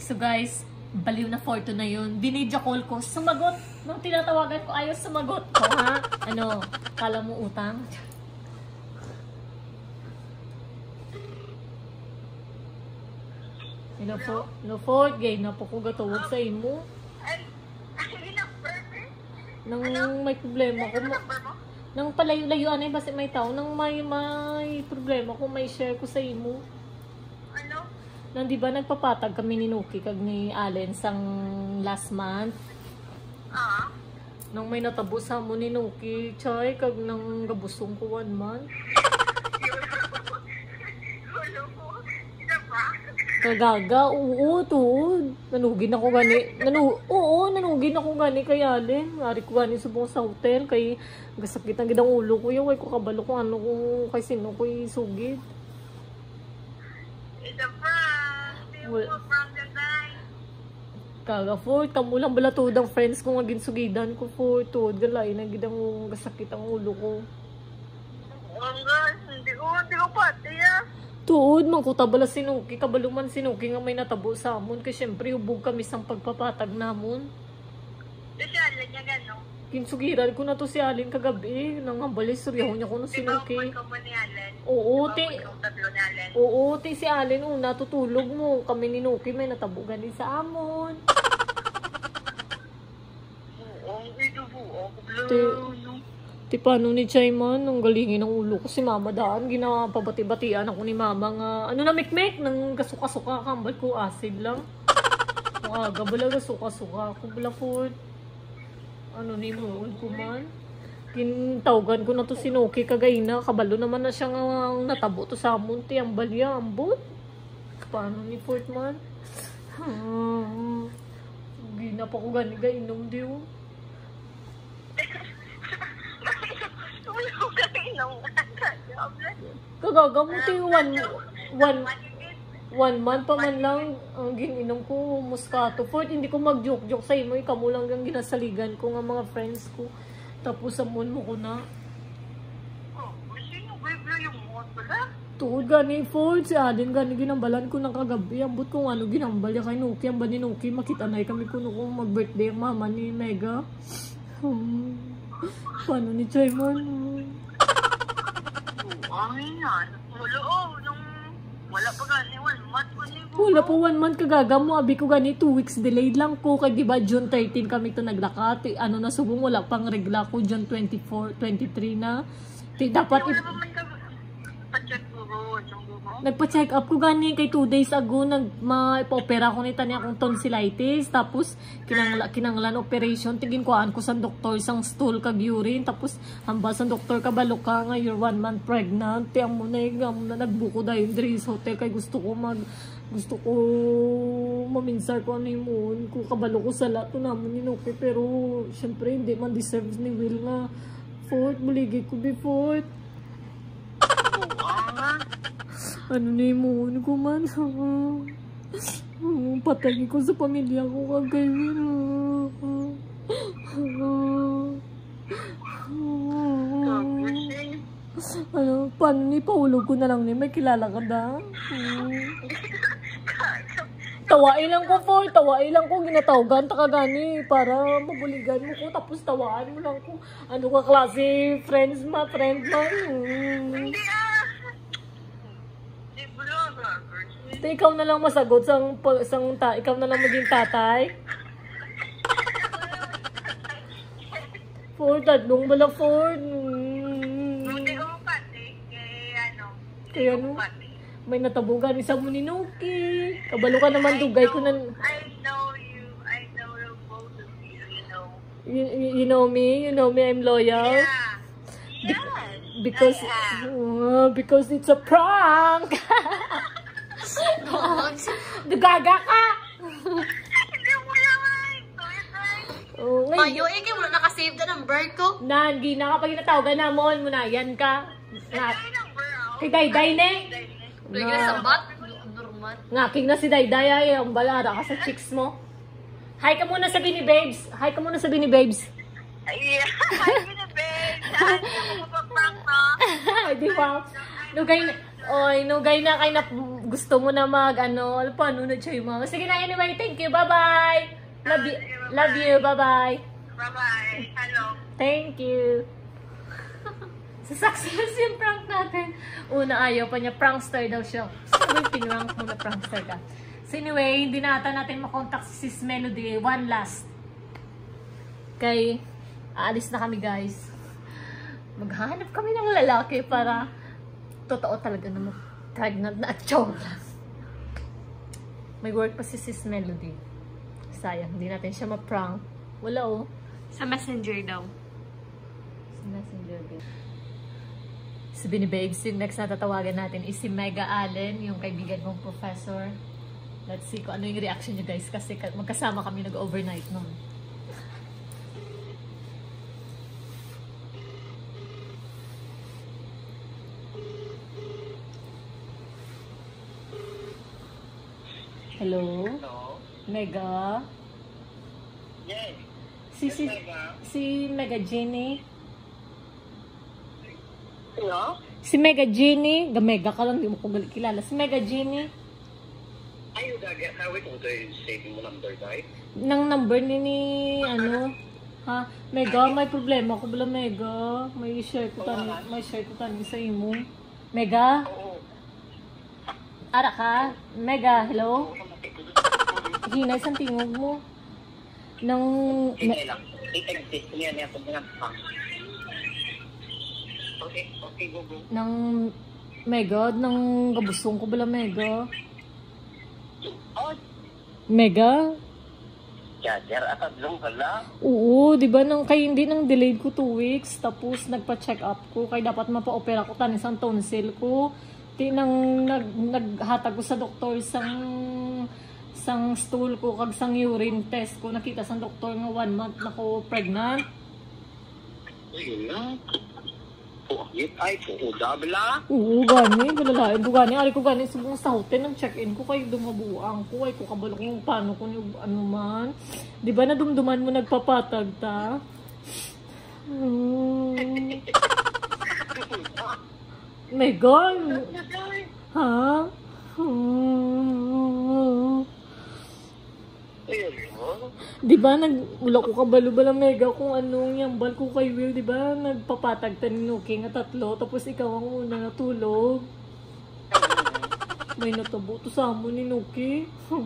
So guys, baliw na photo na yun. Binidya call ko, sumagot. Nung tinatawagan ko, ayaw sumagot ko, ha? Ano, kala mo utang? Hello, Ford. Gay na po ko gatawag sa imo. Nang may problema ko. Nang palayo-layuan ay basta may tao. Nang may problema ko, may share ko sa imo. Ano? Nang di ba nagpapatag kami ni Nuki kag ni Allen sang last month? Nang may natabo sa mo ni Nuki, chay, kag nang gabusong ko 1 month. Kagaga, oo, tuod. Nanugin ako gani. Nanugin ako gani kay Allen. Ari ko gani subong sa hotel. Kay gasakit ang gidang ulo ko yung. Kay ko kabalo ko ano ko kay sino ko sugid. It's a prank. Hindi mo prank the time. Kaga, Ford. Kamu lang bala tuod ang friends ko nga ginsugidan ko, Ford. Tuod, galay na gidang gasakit ang ulo ko. Hindi ko pati ah. Tuod, mangkutabala sinuki, kabaluman sinuki nga may natabo sa amon. Kasi syempre, hubog kami sa pagpapatag namon. Kasi alam niya gano'n. Kinsugiran ko na to si Allen kagabi. Nangambalis, suryaw niya ko na sinuki. Diba ka mo ni Allen? Oo, tatlo ni Allen? Oo, si Allen, natutulog mo. Kami ni Nuki, may natabo ganin sa amon. Oo, ito po. Ti paano ni Chayman, ang galingin ng ulo ko si Mama daan, ginapabati-batian ako ni Mama nga, ano na mikmek, nang kasuka-suka kambal ko, acid lang. Mga gabala kasuka-suka, kung bala po, ano ni Moon ko man. Kintawgan ko na to si Nuki kagayna, kabalo naman na siya nga natabo to sa amon, ti ang balya, ambot. Paano ni Fort man? Gina pa ko gani-gainom diyo. Kagagamuti 1 month pa man lang ang gininom ko Moscato. Fort, hindi ko mag-joke-joke sa imo. Ikaw mo lang ang ginasaligan ko nga mga friends ko. Tapos amon mo ko na. Sino ba yung mo pala? Tuod gani, Fort. Si Allen gani ginambalan ko ng kagabi. Ambot kung ano ginambal ya kay Nuki. Ang ba ni Nuki, makita na kami kuno kung mag-birthday ang mama ni Mega. Paano ni Chaymon? Wala pa gani, 1 month ko niyo. Wala po 1 month kagaga mo. Abi ko gani 2 weeks delayed lang ko. Kaya diba June 13 kami to naglakati. Ano na subong wala pang regla ko. June 24, 23 na. Dapat wala pa man ka pa-check ko ro. nagpa-check up ko gani kay 2 days ago. Nagpa-opera ko ni tanya akong tonsillitis. Tapos kinanglan operation. Tigin ko ko sa doktor sang stool kag urine. Tapos hamba sa doktor kabalo ka nga you're 1 month pregnant. Tiyang mo na nagbuko dahil diri sa hotel kay gusto ko maminsar ko ano yun. Kung kabalo ko sa lato naman ni Nuki. Pero syempre hindi man deserves ni Will nga. Fort, buligay ko before. Ano na yung ko man, patay ko sa pamilya ko kagay. Ano, paano ni Paulog ko na lang ni may kilala ka da? Tawain lang ko, Ford. Tawain lang ko. Ginatawagan ta ka gani para mabuligan mo ko. Tapos tawaan mo lang ko. Ano ka klase friend man. Hindi Ikaw na lang masagot ikaw na lang maging tatay. Ford, tatlong bala Ford. Buti ko pati. Kaya ano? May natabugan isa mo ni Nuki. Kabalo ka naman dugay ko na. I know both of you, you know. You know me, I'm loyal. Yeah. Yes. Because it's a prank. Dugaga ka! Hindi mo naman! Mayo, ikaw mo nakasave na number ko. Nagi na kapag natawagan na mo na, yan ka. Kay Dayday ne? Lagi na sabat. Normal. Ngaking na si Dayday ay ang balara ka sa chicks mo. Hi ka muna sabi ni Babes. Yeah, hi, Bini, babe. Saan ka mo pa-prank na? Di ba? Dugay Oy, nugay na kay na gusto mo na mag ano paano na siya yung mga. Sige na, anyway, thank you, bye-bye. Love you, bye-bye. Bye-bye. Hello. Thank you. Success yung prank natin. Una, ayaw pa niya. Prankster daw siya. Sabi, pinrank mo na prankster ka. So anyway, hindi na ata natin makontakt si Sis Melody. One last. Kay, aalis na kami guys. Maghanap kami ng lalaki para totoo talaga na pregnant na at chow lang. May work pa si Sis Melody. Sayang, hindi natin siya ma-prank. Wala oh. Sa messenger daw. Sa messenger daw. Sabi ni Babes, yung next na tatawagan natin is si Mega Allen, yung kaibigan kong professor. Let's see kung ano yung reaction niya guys kasi magkasama kami nag-overnight noon. Hello? Hello? Mega? Yes. Si Mega Jenny? Hello? Si Mega Jenny? Gamega ka lang, di mo ko kilala. Si Mega Jenny? Ayaw dagat. Wait, ito yung saving mo number, guys. Nang number ni ano? Ha? Mega, may problema ko bala Mega. May share ko tani sa imo. Mega? Oo. Ara ka? Mega, hello? Hinay sa tingog mo. Nang... Hindi lang. I-exist niya niya kung pinapang. Okay, go. Nang... Mega, nang gabusong ko bala Mega. Oh, Mega? Jajar, at adlong pala. Oo, di ba nang kay hindi nang delayed ko 2 weeks tapos nagpa-check up ko kay dapat mapa-opera ko tanis ang tonsil ko. Nang naghatag ko sa doktor sang stool ko kag sang urine test ko nakita sang doktor nga 1 month na ko pregnant. Ayun na. Puhit ay, puhuda bala. Oo, gani, galalain ko gani. Ari ko gani subong sa hotel nang check-in ko kay dumabuang ko ay ko kabalo kung paano ko yung ano man. Di ba nadumduman mo nagpapatag ta? My God! Ha? Di ba wala ko kabalo ba Mega kung anong yambal ko kay Will, di ba? Nagpapatag ta ni Nuki nga 3 tapos ikaw ang una natulog. May natabo to sa mo ni Nuki.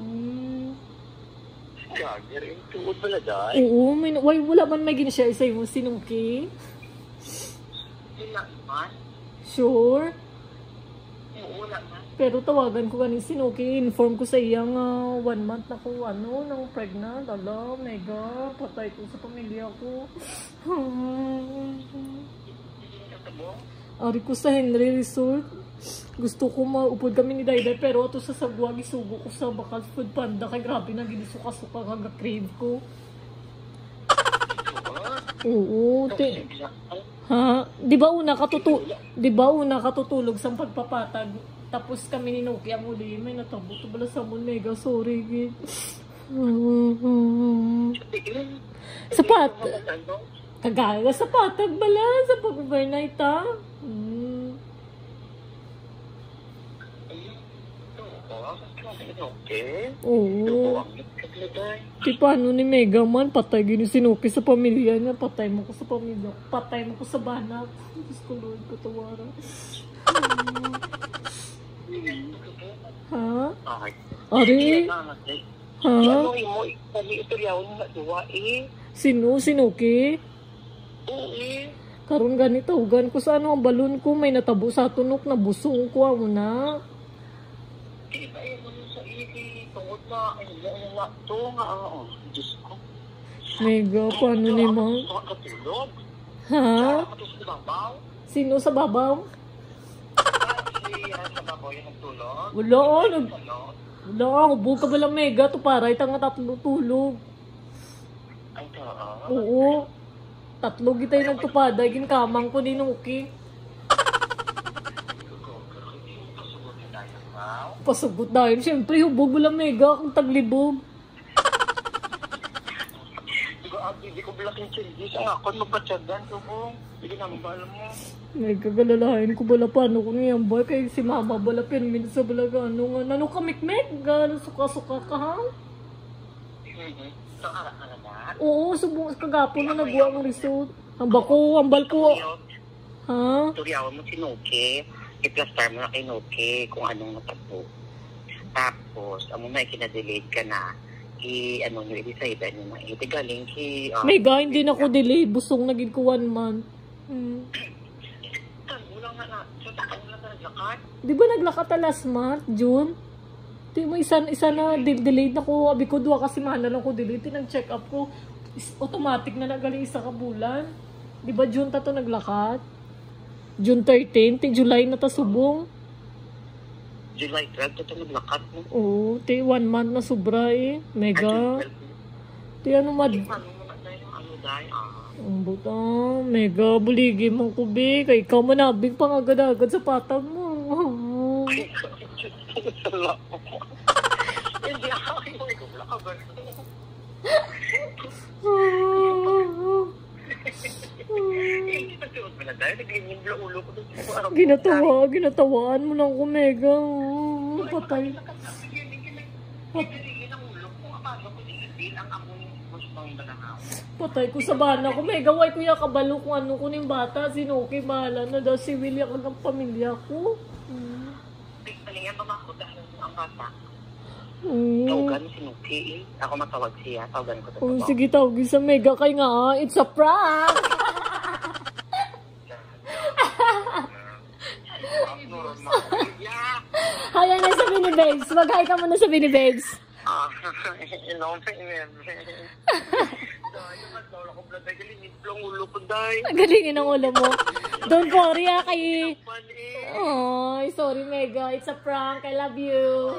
Jajar, yung tuod pala dahil. Oo, wala man may gin-share sa iyo si Nuki. Wala man. Sure? Wala man. Pero tawagan ko ganin si Nuki, inform ko sa iya nga 1 month na ko nang pregnant. Ala, Mega, patay ko sa pamilya ko. Ari ko sa Henry Resort. Gusto ko maupod kami ni Dayday pero ato sa Sagwag isugo ko sa Bakal Food Panda kay grabe na ginisuka-suka kag crave ko. Oo, ha? Di ba una katutulog sa pagpapatag? Tapos kami ni Nuki ang uli, may natabo to bala sa Mega, sorry gid. Sapat. Kagaya sa patag bala sa pag-overnight ta. Oo. Di paano ni Mega man, patay gini si Nuki sa pamilya niya, patay mo ko sa pamilya, patay mo ko sa banak. Diyos ko Lord, katawaran. Ha? Ari? Ha? Sino? Si Nuki? Karon ganito, gan ko sa ano ang balon ko, may natabo sa tunok na busong ko amo na. Mega, paano ni mo? Ha? Sino sa babaw? Wala, hubog ka ba lang Mega? To para itang 3 tulog. Oo. 3 kita yung nagtupada, ginkamang ko ni Nuki. Pasugot dahil, siyempre hubog mo lang Mega kung taglibog. hindi ko blaking changes. Ang ako, magpatsagan ko po. Sige na, mabalam mo. May kagalalahin ko bala paano ko ngayon boy. Kaya si mama bala pinmin sa bala gano'n. Nano ka mikmek? Gano'n suka-suka ka ha? So, ara na. Oo, subong kagapon na nabuha ang result. Hambal ko. Ha? Turyawan mo si Noke. I-plastar mo na kay Noke kung anong natabo. Tapos, amo na ikinadelayed ka na. Ano nyo, i-decide nyo na. Iti galing May ga, hindi na ko delay. Busong naging ko 1 month. Ulang na. So, takang lang na naglakad. Di ba naglakad ta last month, June? Di mo isa na delayed na ko. Abi ko, 2 kasi mana lang ko delayed. Tinag-check up ko. Automatic na nagaling isa ka bulan. Di ba June ta to naglakad? June 13, July na ta subong. July 12, ito naglakad mo. Oo, 1 month na sobra eh. Mega. Ano mad... Ang buta, mega buligi mong kubi. Kay ikaw manabing pang agad-agad sa patag mo. Hindi ako, hindi ko lakad. Hindi pa siya na dahil naging yung ulo ko doon. Ginatawaan mo lang ko, mega. Patay. Patay ko sa bana ko, mega. Why kuya kabalo kung ano ko ng bata. Sinuki, bahala na daw si William ang pamilya ko. Palingan ba makakutahan ang bata? Mm. Tawagan si Nuki eh. Ako matawag siya. Tawagan ko Oh, ito. sige, tawagin sa mega kay nga. It's a prank! Haya na sa Bini Babes. Mag-hi ka muna sa Bini Babes. Galingin ang ulo mo. Don't worry kay... Oh, sorry Mega. It's a prank. I love you.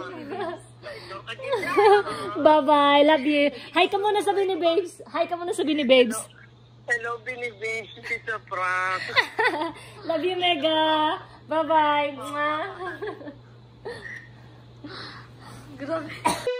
Bye-bye. Love you. Hi ka muna sa Bini Babes. Hi ka muna sa Bini Babes. Hello, Bini Babes. It's a prank. Love you, Mega. Bye-bye. Grabe.